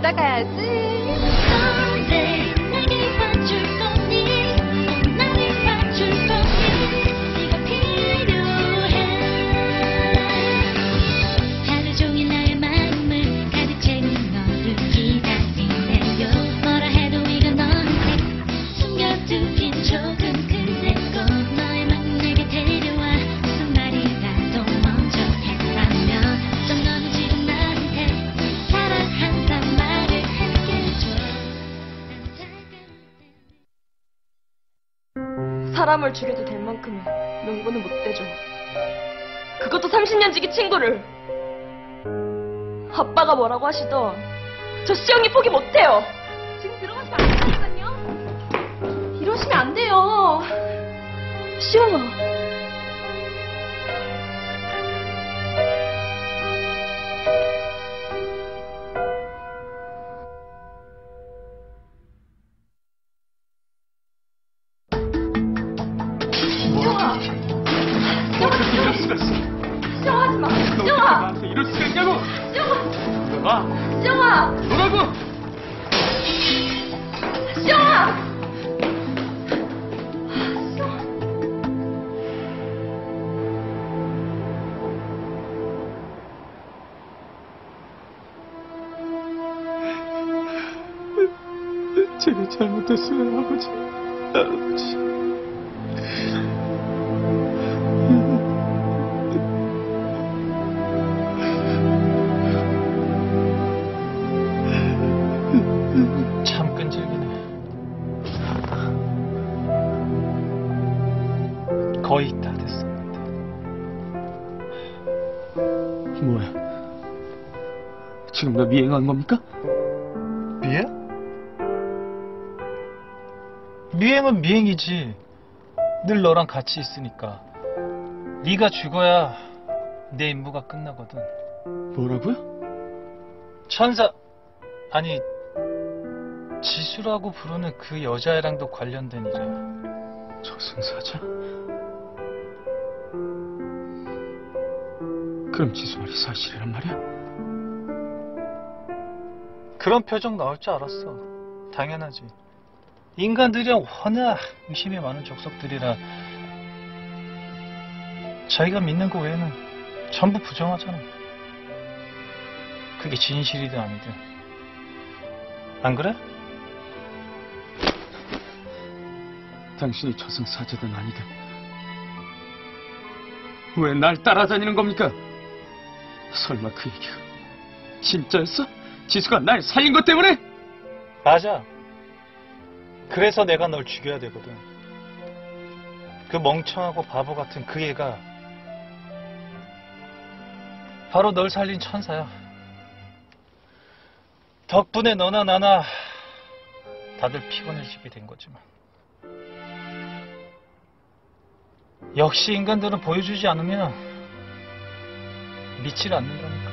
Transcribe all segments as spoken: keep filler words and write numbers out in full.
놀다 가야지. 사람을 죽여도 될 만큼의 명분은 못 대줘. 그것도 삼십 년 지기 친구를. 아빠가 뭐라고 하시던 저 시영이 포기 못해요. 지금 들어가시면 안 된다니까요. 이러시면 안 돼요. 시영아. 시영아, 하지 마. 시영아. 나한테 이럴 수가 있냐고. 시영아. 너가. 시영아. 너라고. 시영아. 제가 잘못했어요, 아버지. 아버지. 참 끈질기네. 거의 다 됐습니다. 뭐야? 지금 나 미행한 겁니까? 미행? 미행은 미행이지. 늘 너랑 같이 있으니까. 네가 죽어야 내 임무가 끝나거든. 뭐라고요? 천사... 아니... 지수라고 부르는 그 여자애랑도 관련된 일이야. 저승사자? 그럼 지수 말이 사실이란 말이야? 그런 표정 나올 줄 알았어. 당연하지. 인간들이 워낙 의심이 많은 족속들이라 자기가 믿는 거 외에는 전부 부정하잖아. 그게 진실이든 아니든. 안 그래? 당신이 저승사자든 아니든 왜 날 따라다니는 겁니까? 설마 그 얘기가 진짜였어? 지수가 날 살린 것 때문에? 맞아. 그래서 내가 널 죽여야 되거든. 그 멍청하고 바보 같은 그 애가 바로 널 살린 천사야. 덕분에 너나 나나 다들 피곤해지게 된 거지만 역시 인간들은 보여주지 않으면 믿질 않는다니까.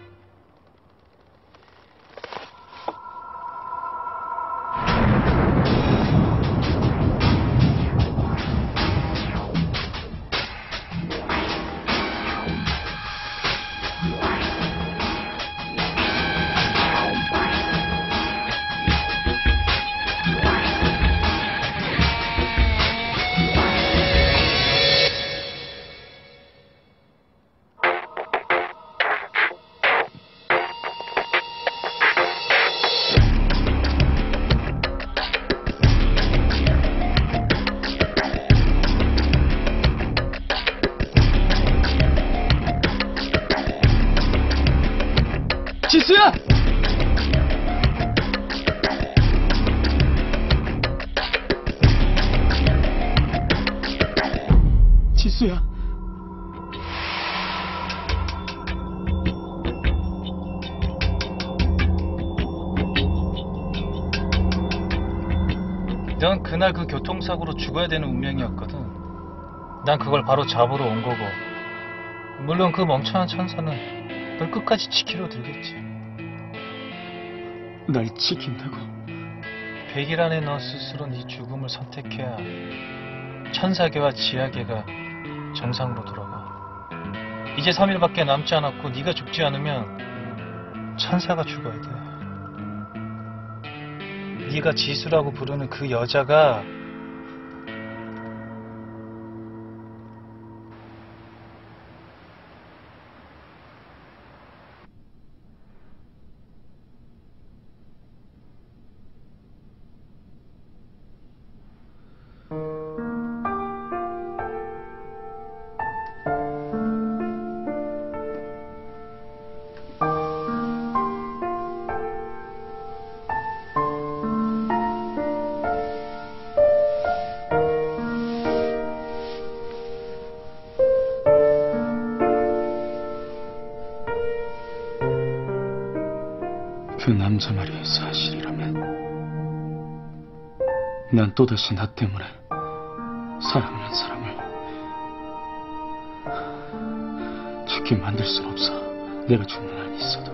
지수야! 지수야. 넌 그날 그 교통사고로 죽어야 되는 운명이었거든. 난 그걸 바로 잡으러 온 거고. 물론 그 멍청한 천사는 널 끝까지 지키려 들겠지. 날 지킨다고? 백일 안에 너 스스로 네 죽음을 선택해야 천사계와 지하계가 정상으로 돌아가. 이제 삼 일밖에 남지 않았고 네가 죽지 않으면 천사가 죽어야 돼. 네가 지수라고 부르는 그 여자가 그 남자 말이 사실이라면 난 또다시 나 때문에 사랑하는 사람을 죽게 만들 순 없어. 내가 죽는 한이 있어도.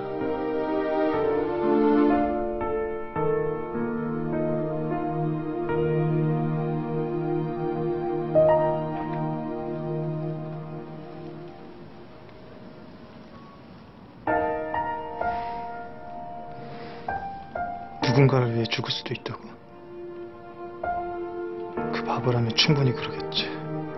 누군가를 위해 죽을 수도 있다고. 그 바보라면 충분히 그러겠지.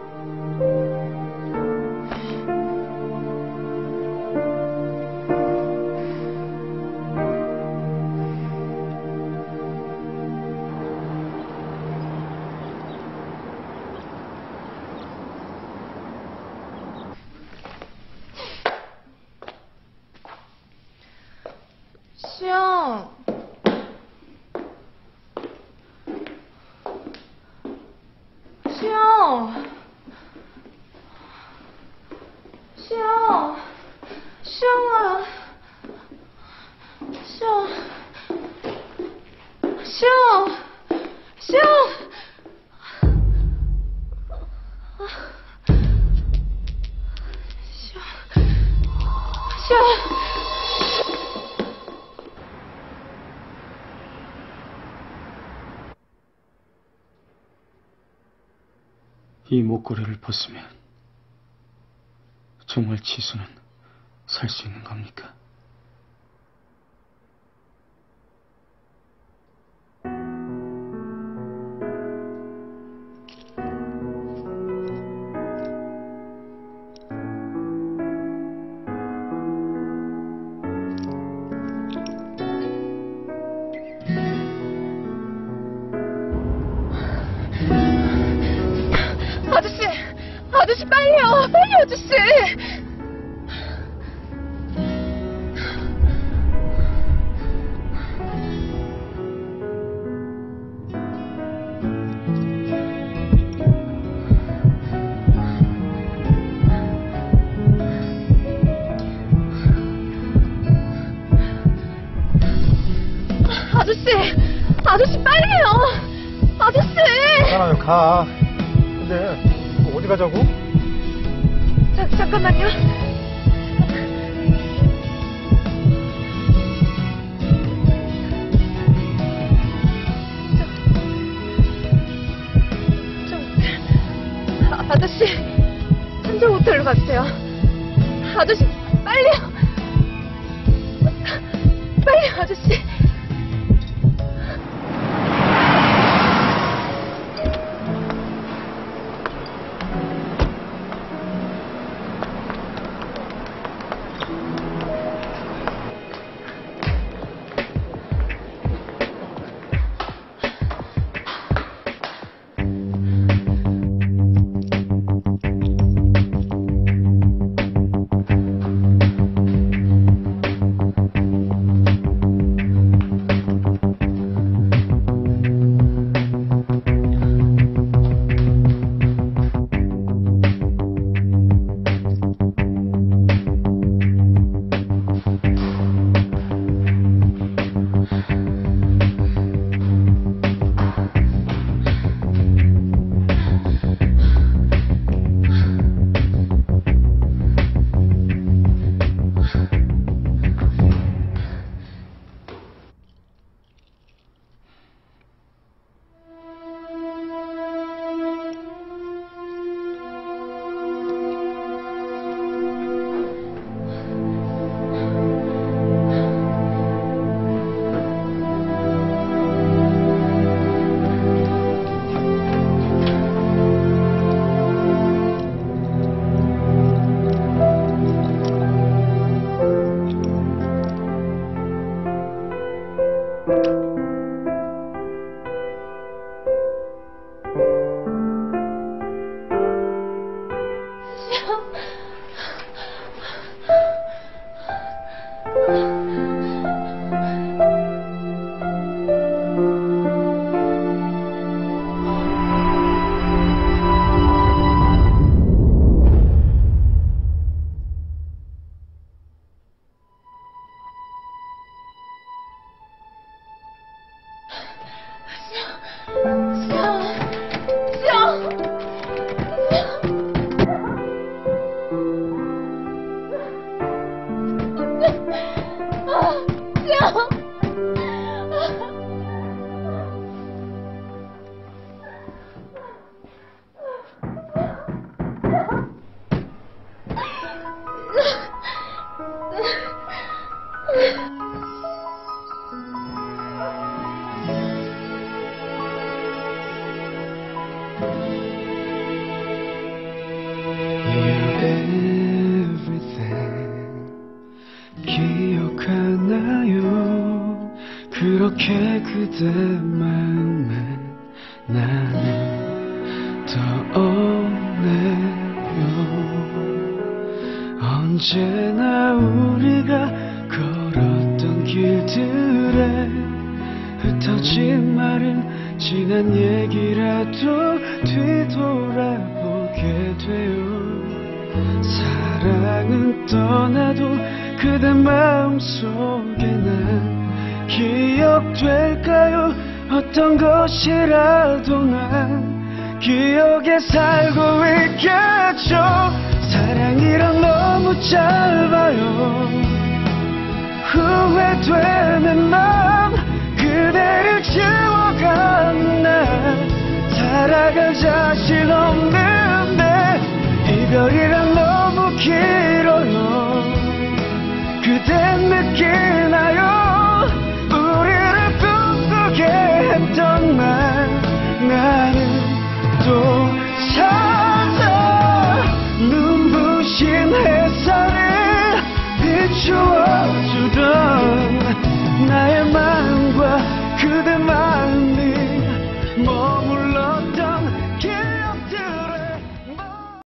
수영. 수영. 수영. 수영아. 수영. 수영. 수영. 수영. 수영. 이 목걸이를 벗으면 정말 지수는 살 수 있는 겁니까? 아저씨! 아저씨 빨리요! 빨리 아저씨! 아저씨! 아저씨 빨리요! 아저씨! 괜찮아요, 가. 근데 뭐 어디 가자고? 자, 잠깐만요. 저, 저, 아, 아저씨, 한정 호텔로 가주세요. 아저씨, 빨리요. 빨리 아저씨. 기억하나요? 그렇게 그대 마음에 나는 떠오네요. 언제나 우리가 걸었던 길들에 흩어진 말은 지난 얘기라도 뒤돌아보게 돼요. 사랑은 떠나도 그대 마음속에 난 기억될까요? 어떤 것이라도 난 기억에 살고 있겠죠. 사랑이란 너무 짧아요. 후회되는 맘 그대를 지워간 날 살아갈 자신 없는